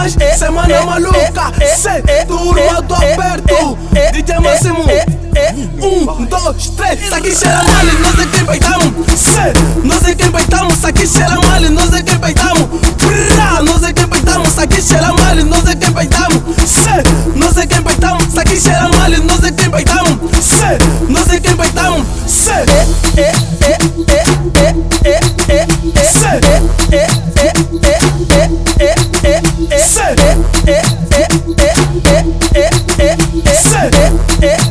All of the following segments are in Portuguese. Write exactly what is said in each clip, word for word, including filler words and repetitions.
mais, semana maluca, cê, turma do aperto, D J Máximo. Um, dois, três, aqui cheira mal e nós é quem peitamos. Cê, nós é quem peitamos, aqui cheira mal e nós é quem peitamos. Brrra, nós é quem peitamos, aqui cheira mal e nós é quem peitamos. Cê, nós é quem peitamos, aqui cheira mal e nós é quem peitamos. Cê, nós é quem peitamos. Cê, é, é, é, é, é, é, é, cê, é, é, é, é, é, é, é, é, cê, é, é, é, é, é, é, é, cê, é, é,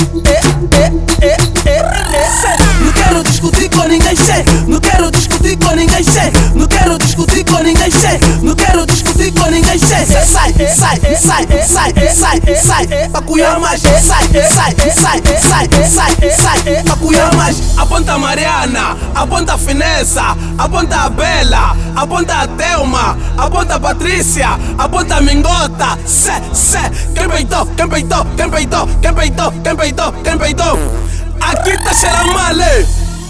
não quero discutir com ninguém, che. Não quero discutir com ninguém, che. Não quero discutir com ninguém, che. Não quero discutir com ninguém, che. Sai, sai, sai, sai, sai, sai, pra cuidar mais. Sai, sai, sai, sai, sai, sai, pra cuidar mais. Aponta a Mariana, aponta a Finessa, aponta a Bela, aponta a Thelma, aponta a Patrícia, aponta a Mingota. Sé, sé, quem peitou, quem peitou, quem peitou, quem peitou, quem peitou, quem peitou. Aqui tá cheirando mal, eh?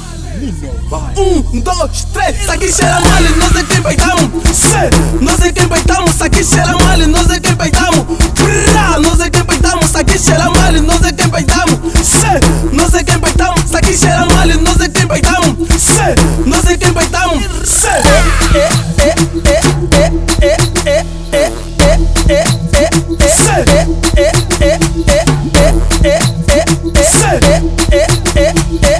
Um, dois, três, aqui cheira mal e nós é quem peitamos. Cê, nós é quem peitamos, aqui cheira mal e nós é quem peitamos. Brrra, nós é quem peitamos, aqui cheira mal e nós é quem peitamos. Cê, nós é quem peitamos, aqui cheira mal e nós é quem peitamos. Cê, nós é quem peitamos. Cê, é, é, é, é, é, é, é, é, é, é, é, cê, é, é, é, é, é, é, é, cê, é, é, é,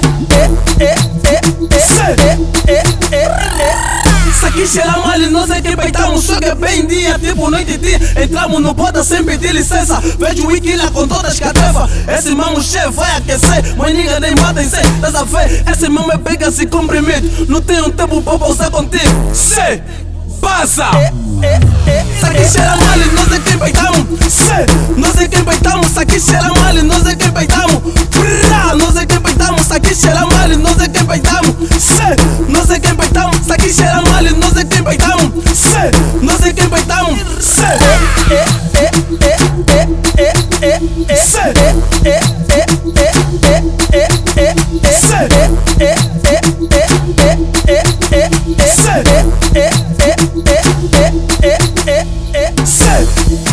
isso aqui cheira mal e nós é que peitamos. Só que é bem dia, tipo noite e dia. Entramos no bota sem pedir licença. Vejo o Wikila com todas as cadefas. Esse mamo chefe vai aquecer, mas ninguém nem mata em cem. Tás a ver? Esse mamo é pega-se comprimido. Não tenho tempo pra pausar contigo. Cê, passa! Isso aqui cheira mal e nós é quem peitamos. Cê, nós é quem peitamos. Isso aqui cheira mal e nós é quem peitamos. Brrra, nós é quem peitamos. Isso aqui cheira mal e nós é quem peitamos. Cê, nós é quem peitamos. Isso aqui cheira mal e nós é quem peitamos. Cê, nós é quem peitamos. Cê, é, é, é, é, é, é, é, cê, é, é, é, é, é, é, é, cê, é, é, é, é, é, é, é, cê, é, é, é, é, é, é, é, cê.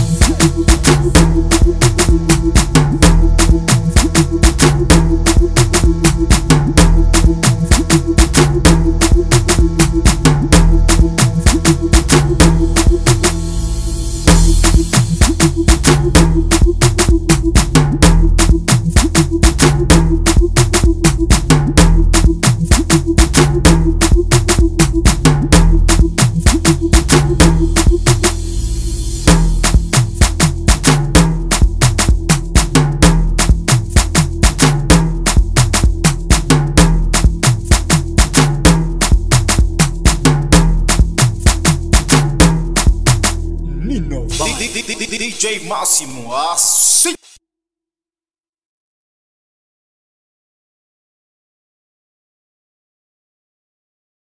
D J Máximo, assim.